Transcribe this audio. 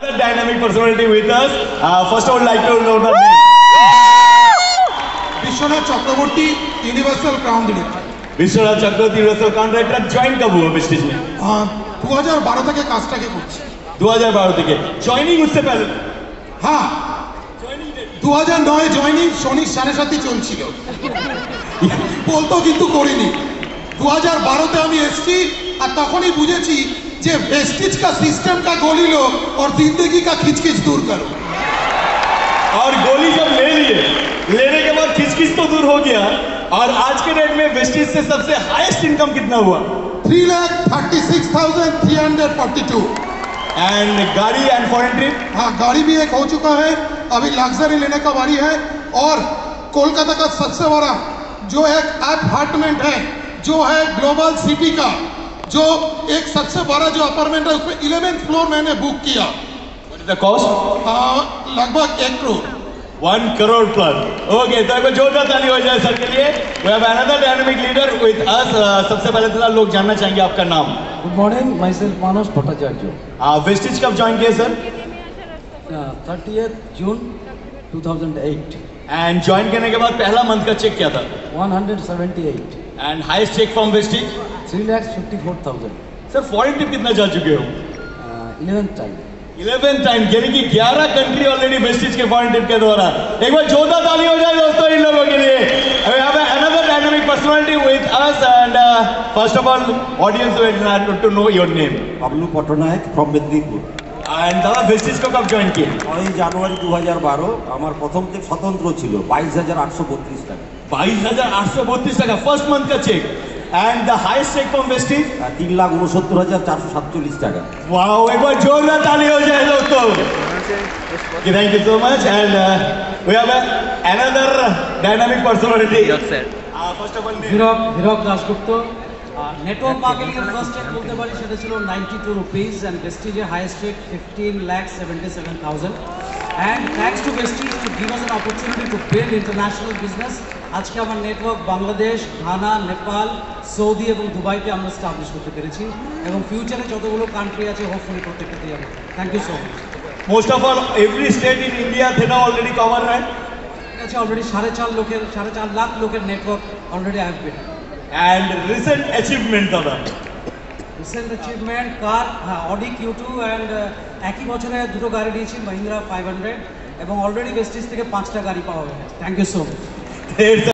Dynamic personality with us. First, I would like to know the name. Vishwanath Chakraborty universal crown director. Vishwanath Chakraborty universal crown director join कब हुआ Vestige में? 2012 থেকে কাজটাকে করছি। 2012 থেকে জয়েনিং उससे पहले? হ্যাঁ 2009 জয়েনিং শনি 7:30 চলছিল বলতো কিন্তু করিনি। 2012 আমি এসছি আর তখনই বুঝেছি যে वेस्टिज का सिस्टम का गोली लो और जिंदगी का खिचखिच दूर करो। और गोली जब ले लिए, लेने के बाद खिचखिच तो दूर हो गया। और आज के डेट में वेस्टिज से सबसे हाईएस्ट इनकम कितना हुआ? 3,36,342। एंड गाड़ी एंड फॉरेन ट्रिप? हाँ गाड़ी भी एक हो चुका है, अभी लग्जरी लेने का बारी है। और कोलकाता का सबसे बड़ा जो एक अपार्टमेंट है जो है ग्लोबल सिटी का, जो एक सबसे बड़ा जो अपार्टमेंट है उसमें 11th फ्लोर मैंने बुक किया। What is the cost? लगभग 1 करोड़। 1 करोड़ प्लस। ओके, तो एक जोरदार ताली हो जाए सर के लिए। We have another dynamic leader with us. सबसे पहले तो लोग जानना चाहेंगे आपका नाम। Good morning, myself Manas Bhattacharya. Vestige कब ज्वाइन किए sir? 30th June 2008. And join करने के बाद पहला मंथ का चेक क्या था? 178. And highest cheque from Vestige? 3,54,000. Sir foreign trip कितना जा चुके हो? 11th time. 11th टाइम, यानी कि 11 कंट्री ऑलरेडी वेस्टिज के फॉरेन ट्रिप के द्वारा। एक बार जोरदार ताली हो जाए दोस्तों इन लोगों के लिए। We have another dynamic personality with us and first of all audience would like to know your name. Bablu Pattanayak from Medinipur. And দাদা वेस्टिज को कब ज्वाइन किए? 6 জানুয়ারি 2012 আমার প্রথম চেক স্বতন্ত্র ছিল 22,832 টাকা। 22,832 টাকা फर्स्ट मंथ का cheque. And the highest check from Vestige? 3,69,447 টাকা। Wow, एक बार जोरदार ताली हो जाए दोस्तों। Thank you so much and we have another dynamic personality. First of all, Hirak Dasgupta. Network marketing এর ফার্স্ট চেক বলতে পারি সেটা ছিল 92 rupees and Vestige highest check 15,77,000 and thanks to Vestige to give us an opportunity to build international business. আজকে আমার network Bangladesh, Ghana, Nepal, Saudi এবং দুবাইতে আমরা স্টাবলিশ করতে পেরেছি এবং ফিউচারে যতগুলো কান্ট্রি আছে হোপফুলি প্রত্যেকটাতে যাবো। Thank you so much. most of all every state in India theta already cover right? আছে অলরেডি 4.5 লাখ লোকের network already I have build. And recent achievement দাদা? রিসেন্ট অ্যাচিভমেন্ট কার, হ্যাঁ অডি Q2 অ্যান্ড একই বছরে দুটো গাড়ি দিয়েছি মহিন্দ্রা 500 এবং অলরেডি ভেস্টিজ থেকে 5টা গাড়ি পাওয়া গেছে। Thank you so much.